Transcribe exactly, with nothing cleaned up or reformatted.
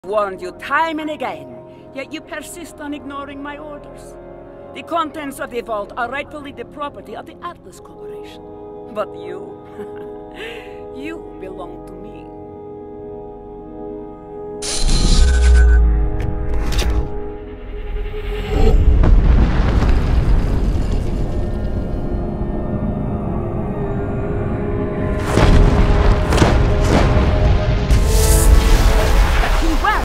Warned you time and again, yet you persist on ignoring my orders. The contents of the vault are rightfully the property of the Atlas Corporation. But you, you belong to me.